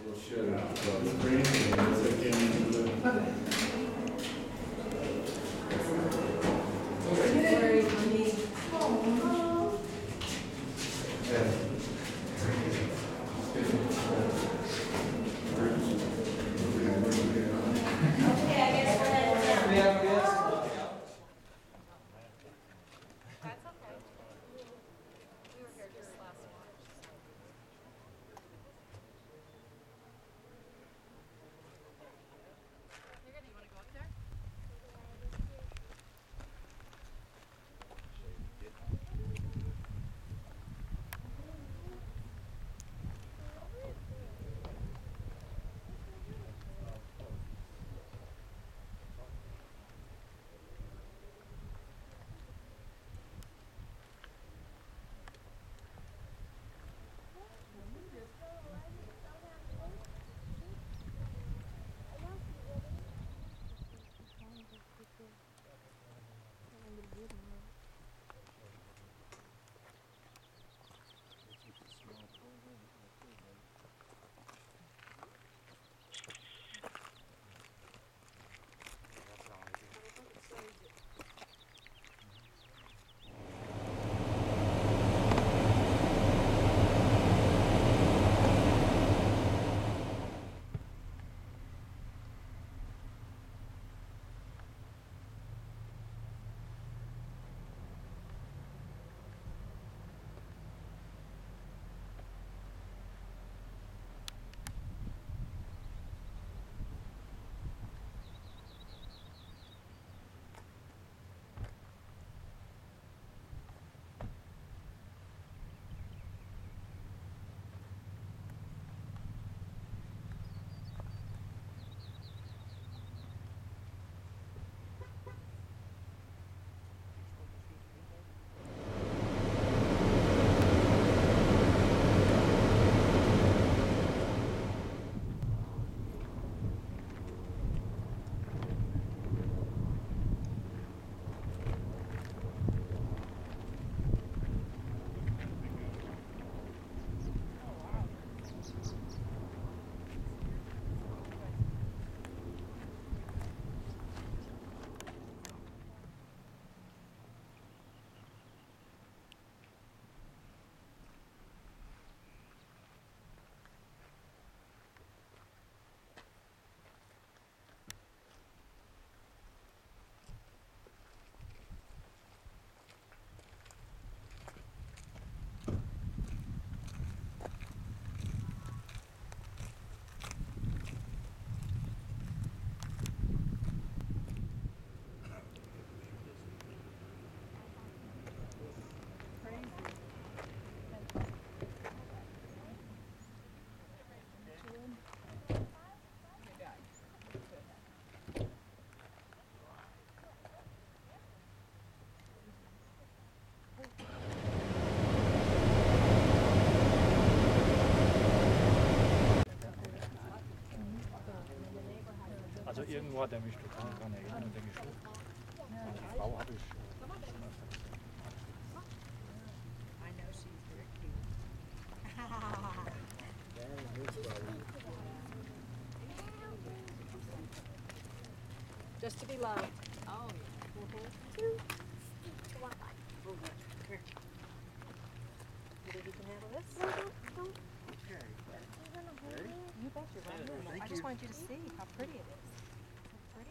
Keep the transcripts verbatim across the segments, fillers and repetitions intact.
We'll shut it off. The screen, and it's again into the. Also irgendwo hat er mich total daran erinnert, denke ich schon. Die Frau habe ich. I know she's very cute. Just to be loved. Oh, yeah. Mm-hmm. Come on. Oh, good. Come here. You think you can handle this? Okay. Ready? You bet you're right here. I just wanted you to see how pretty it is. Isn't it pretty?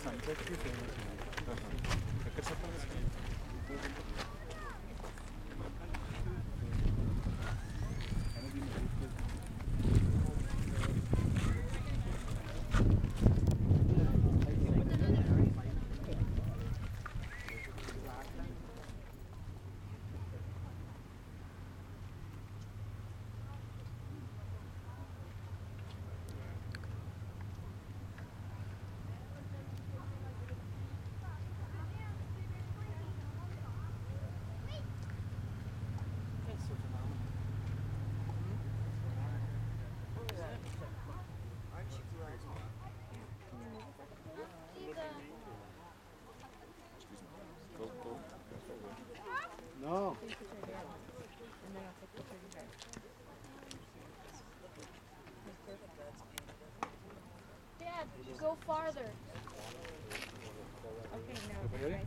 సన్సెట్కి famous ఎక్కడ చెప్పాలి No. Dad, go farther. Okay, no. Ready?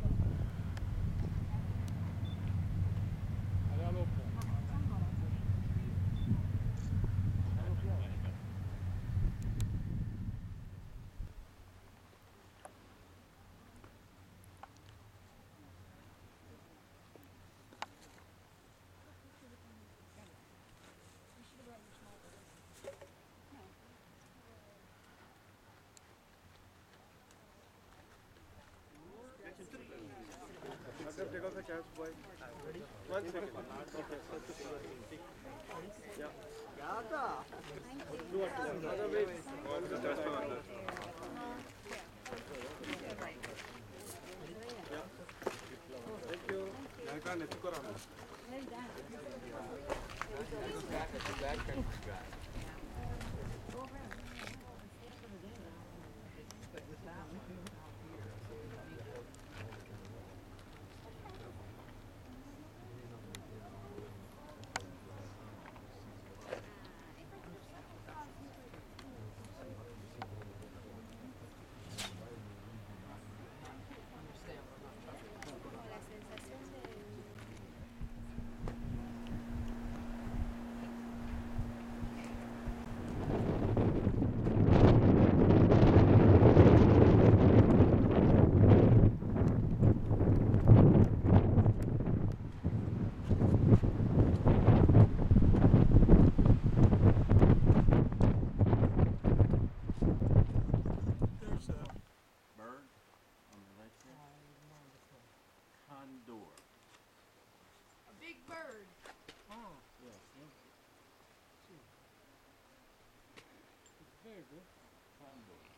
Take off the caps, boy. One second. Yeah. Do what? Other way. Yeah. Thank you. I can't let you go around. Condor. A big bird. Oh, yes. Very good. Condor.